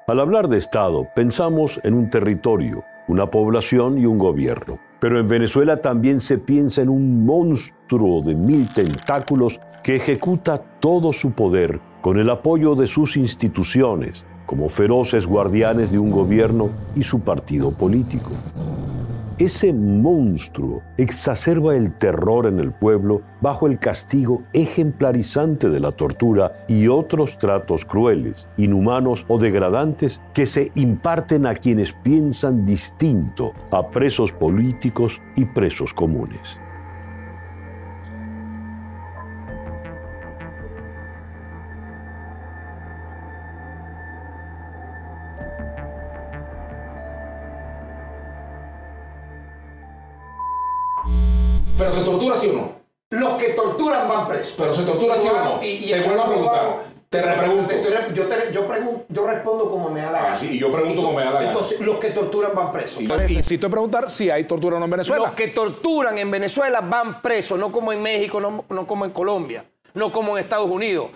Al hablar de Estado, pensamos en un territorio, una población y un gobierno. Pero en Venezuela también se piensa en un monstruo de 1000 tentáculos que ejecuta todo su poder con el apoyo de sus instituciones, como feroces guardianes de un gobierno y su partido político. Ese monstruo exacerba el terror en el pueblo bajo el castigo ejemplarizante de la tortura y otros tratos crueles, inhumanos o degradantes que se imparten a quienes piensan distinto a presos políticos y presos comunes. ¿Pero se tortura sí o no? Los que torturan van presos. ¿Pero se tortura sí o no? Y te vuelvo a preguntar. Te repregunto. Yo respondo como me da la gana. Sí, y yo pregunto como me da la gana. Entonces, los que torturan van presos. Y si te preguntar si hay tortura o no en Venezuela. Los que torturan en Venezuela van presos, no como en México, no como en Colombia, no como en Estados Unidos.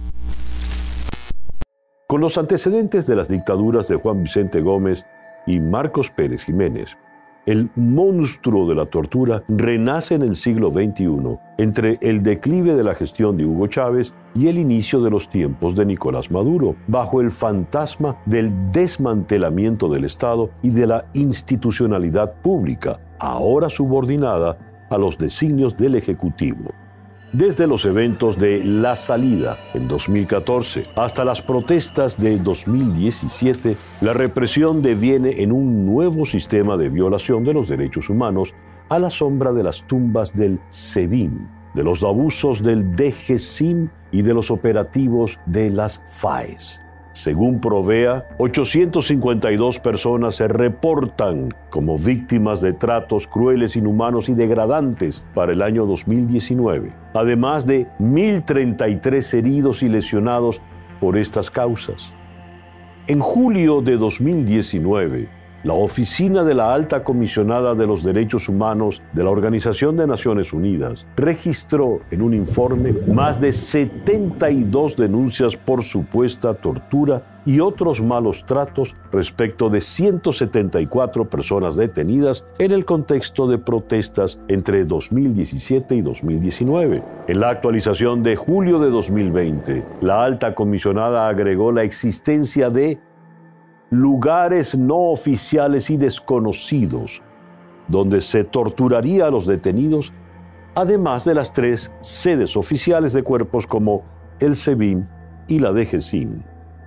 Con los antecedentes de las dictaduras de Juan Vicente Gómez y Marcos Pérez Jiménez, el monstruo de la tortura renace en el siglo XXI entre el declive de la gestión de Hugo Chávez y el inicio de los tiempos de Nicolás Maduro, bajo el fantasma del desmantelamiento del Estado y de la institucionalidad pública, ahora subordinada a los designios del Ejecutivo. Desde los eventos de La Salida en 2014 hasta las protestas de 2017, la represión deviene en un nuevo sistema de violación de los derechos humanos a la sombra de las tumbas del SEBIN, de los abusos del DGCIM y de los operativos de las FAES. Según Provea, 852 personas se reportan como víctimas de tratos crueles, inhumanos y degradantes para el año 2019, además de 1.033 heridos y lesionados por estas causas. En julio de 2019, la Oficina de la Alta Comisionada de los Derechos Humanos de la Organización de Naciones Unidas registró en un informe más de 72 denuncias por supuesta tortura y otros malos tratos respecto de 174 personas detenidas en el contexto de protestas entre 2017 y 2019. En la actualización de julio de 2020, la Alta Comisionada agregó la existencia de lugares no oficiales y desconocidos, donde se torturaría a los detenidos, además de las 3 sedes oficiales de cuerpos como el SEBIN y la DGCIM.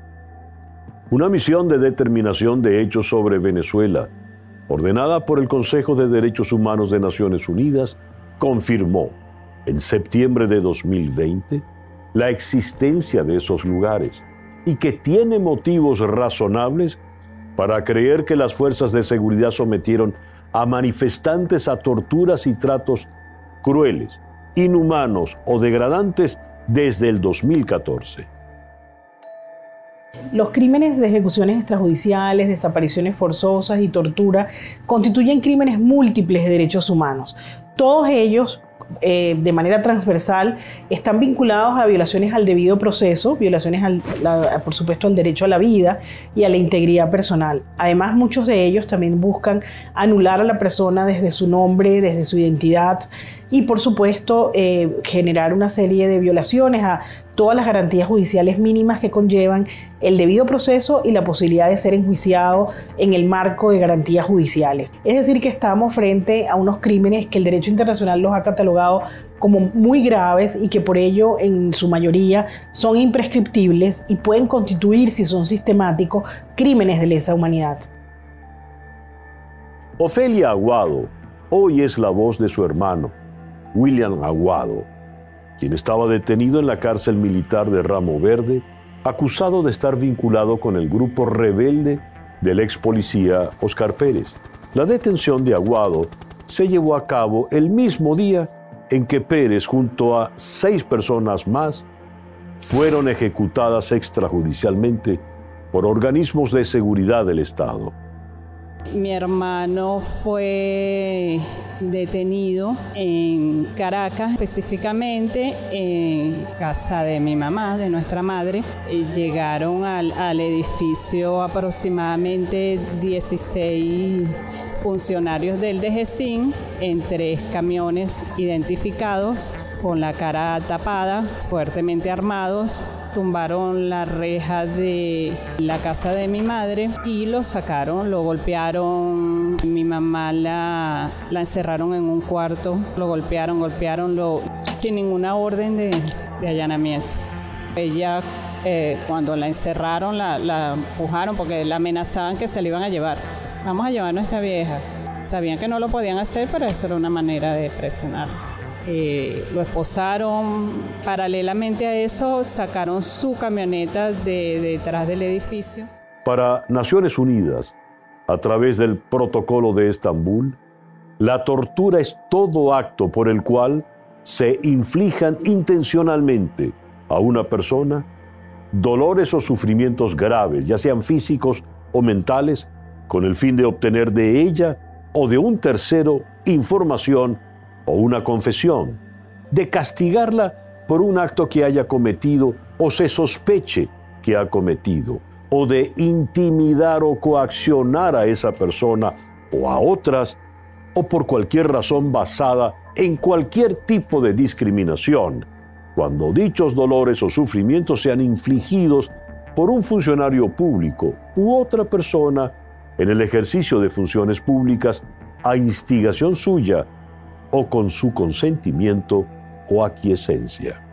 Una misión de determinación de hechos sobre Venezuela, ordenada por el Consejo de Derechos Humanos de Naciones Unidas, confirmó en septiembre de 2020 la existencia de esos lugares, y que tiene motivos razonables para creer que las fuerzas de seguridad sometieron a manifestantes a torturas y tratos crueles, inhumanos o degradantes desde el 2014. Los crímenes de ejecuciones extrajudiciales, desapariciones forzosas y tortura constituyen crímenes múltiples de derechos humanos. Todos ellos, de manera transversal, están vinculados a violaciones al debido proceso, violaciones por supuesto al derecho a la vida y a la integridad personal. Además, muchos de ellos también buscan anular a la persona desde su nombre, desde su identidad y por supuesto generar una serie de violaciones a todas las garantías judiciales mínimas que conllevan el debido proceso y la posibilidad de ser enjuiciado en el marco de garantías judiciales. Es decir, que estamos frente a unos crímenes que el derecho internacional los ha catalogado como muy graves y que por ello en su mayoría son imprescriptibles y pueden constituir, si son sistemáticos, crímenes de lesa humanidad. Ofelia Aguado hoy es la voz de su hermano, William Aguado, quien estaba detenido en la cárcel militar de Ramo Verde, acusado de estar vinculado con el grupo rebelde del ex policía Oscar Pérez. La detención de Aguado se llevó a cabo el mismo día en que Pérez, junto a 6 personas más, fueron ejecutadas extrajudicialmente por organismos de seguridad del Estado. Mi hermano fue detenido en Caracas, específicamente en casa de mi mamá, de nuestra madre. Llegaron al edificio aproximadamente 16 funcionarios del DGCIN en 3 camiones identificados, con la cara tapada, fuertemente armados. Tumbaron la reja de la casa de mi madre y lo sacaron, lo golpearon. Mi mamá la encerraron en un cuarto, lo golpearon sin ninguna orden de allanamiento. Ella, cuando la encerraron, la empujaron porque la amenazaban que se la iban a llevar. Vamos a llevarnos a esta vieja. Sabían que no lo podían hacer, pero eso era una manera de presionarla. Lo esposaron. Paralelamente a eso, sacaron su camioneta detrás del edificio. Para Naciones Unidas, a través del Protocolo de Estambul, la tortura es todo acto por el cual se inflijan intencionalmente a una persona dolores o sufrimientos graves, ya sean físicos o mentales, con el fin de obtener de ella o de un tercero información o una confesión, de castigarla por un acto que haya cometido o se sospeche que ha cometido, o de intimidar o coaccionar a esa persona o a otras, o por cualquier razón basada en cualquier tipo de discriminación, cuando dichos dolores o sufrimientos sean infligidos por un funcionario público u otra persona en el ejercicio de funciones públicas a instigación suya o con su consentimiento o aquiescencia.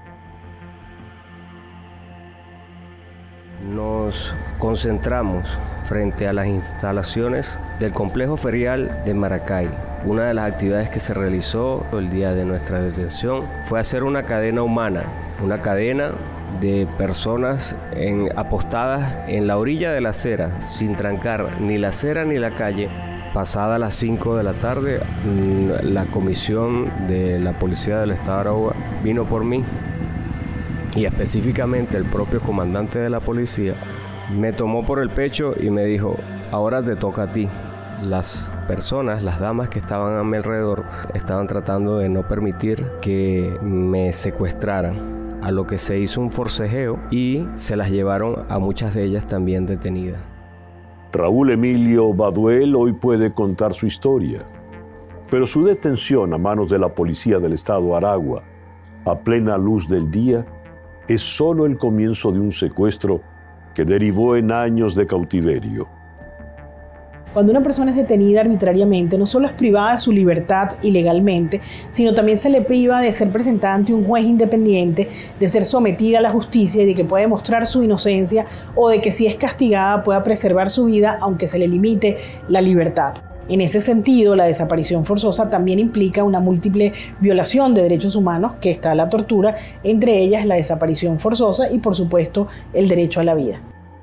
Nos concentramos frente a las instalaciones del complejo ferial de Maracay. Una de las actividades que se realizó el día de nuestra detención fue hacer una cadena humana, una cadena de personas apostadas en la orilla de la acera, sin trancar ni la acera ni la calle. Pasada las 5 de la tarde, la comisión de la Policía del Estado de Aragua vino por mí y específicamente el propio comandante de la policía me tomó por el pecho y me dijo: ahora te toca a ti. Las personas, las damas que estaban a mi alrededor, estaban tratando de no permitir que me secuestraran, a lo que se hizo un forcejeo y se las llevaron a muchas de ellas también detenidas. Raúl Emilio Baduel hoy puede contar su historia, pero su detención a manos de la policía del estado Aragua, a plena luz del día, es solo el comienzo de un secuestro que derivó en años de cautiverio. Cuando una persona es detenida arbitrariamente, no solo es privada de su libertad ilegalmente, sino también se le priva de ser presentada ante un juez independiente, de ser sometida a la justicia y de que pueda demostrar su inocencia, o de que si es castigada pueda preservar su vida aunque se le limite la libertad. En ese sentido, la desaparición forzosa también implica una múltiple violación de derechos humanos, que está la tortura, entre ellas la desaparición forzosa y, por supuesto, el derecho a la vida.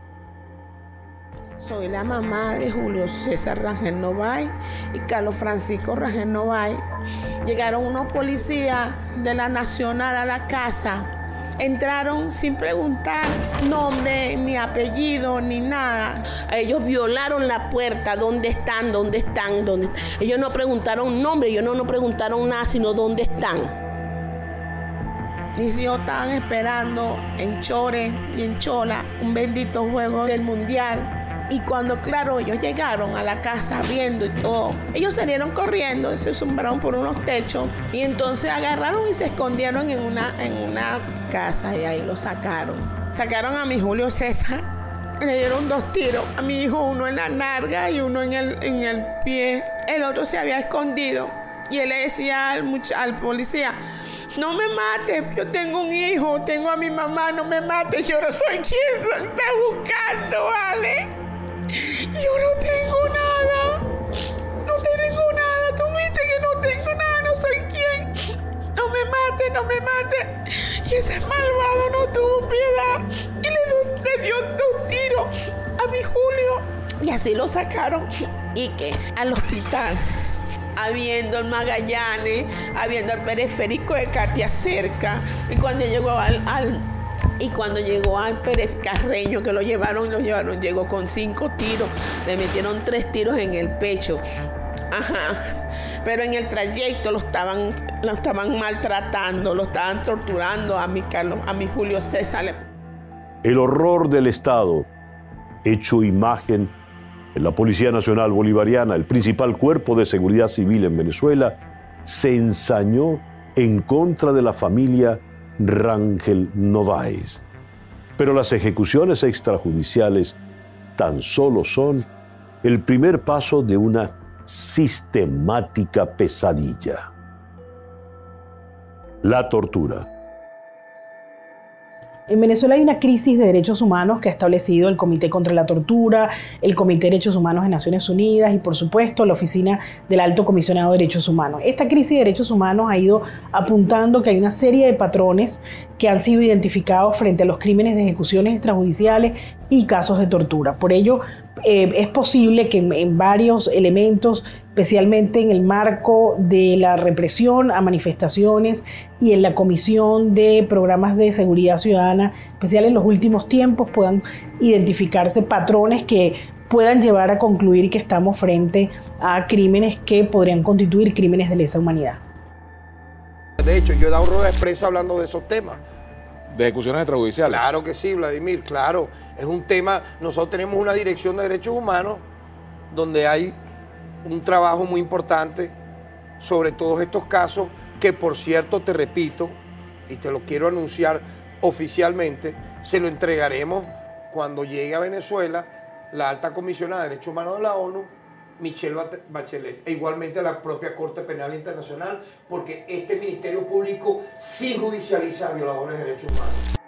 Soy la mamá de Julio César Rangel Novay y Carlos Francisco Rangel Novay. Llegaron unos policías de la Nacional a la casa. Entraron sin preguntar nombre, ni apellido, ni nada. Ellos violaron la puerta. ¿Dónde están? ¿Dónde están? ¿Dónde están? Ellos no preguntaron nombre, ellos no preguntaron nada, sino dónde están. Mis hijos estaban esperando en Chore y en Chola un bendito juego del Mundial. Y cuando, claro, ellos llegaron a la casa viendo y todo, ellos salieron corriendo, se asombraron por unos techos y entonces agarraron y se escondieron en una casa y ahí lo sacaron. Sacaron a mi Julio César, le dieron 2 tiros. A mi hijo, uno en la nalga y uno en el pie. El otro se había escondido y él le decía al policía: no me mates, yo tengo un hijo, tengo a mi mamá, no me mates, yo no soy quien está buscando, ¿vale? Yo no tengo nada, no tengo nada, tú viste que no tengo nada, no soy quien. No me mate, no me mate. Y ese malvado no tuvo piedad y le dio 2 tiros a mi Julio. Y así lo sacaron. Y que al hospital, habiendo el Magallanes, habiendo el periférico de Katia cerca. Y cuando llegó Y cuando llegó al Pérez Carreño, que lo llevaron, llegó con 5 tiros. Le metieron 3 tiros en el pecho. Ajá. Pero en el trayecto lo estaban maltratando, lo estaban torturando a mi Julio César. El horror del Estado, hecho imagen en la Policía Nacional Bolivariana, el principal cuerpo de seguridad civil en Venezuela, se ensañó en contra de la familia Rangel Novaes. Pero las ejecuciones extrajudiciales tan solo son el primer paso de una sistemática pesadilla. La tortura. En Venezuela hay una crisis de derechos humanos que ha establecido el Comité contra la Tortura, el Comité de Derechos Humanos de Naciones Unidas y, por supuesto, la Oficina del Alto Comisionado de Derechos Humanos. Esta crisis de derechos humanos ha ido apuntando que hay una serie de patrones que han sido identificados frente a los crímenes de ejecuciones extrajudiciales y casos de tortura. Por ello, es posible que en varios elementos, especialmente en el marco de la represión a manifestaciones y en la Comisión de Programas de Seguridad Ciudadana, especial en los últimos tiempos, puedan identificarse patrones que puedan llevar a concluir que estamos frente a crímenes que podrían constituir crímenes de lesa humanidad. De hecho, yo he dado rueda de prensa hablando de esos temas. De ejecuciones extrajudiciales. Claro que sí, Vladimir, claro. Es un tema, nosotros tenemos una dirección de derechos humanos donde hay un trabajo muy importante sobre todos estos casos que, por cierto, te repito, y te lo quiero anunciar oficialmente, se lo entregaremos cuando llegue a Venezuela la alta comisionada de Derechos Humanos de la ONU, Michelle Bachelet, e igualmente a la propia Corte Penal Internacional, porque este Ministerio Público sí judicializa a violadores de derechos humanos.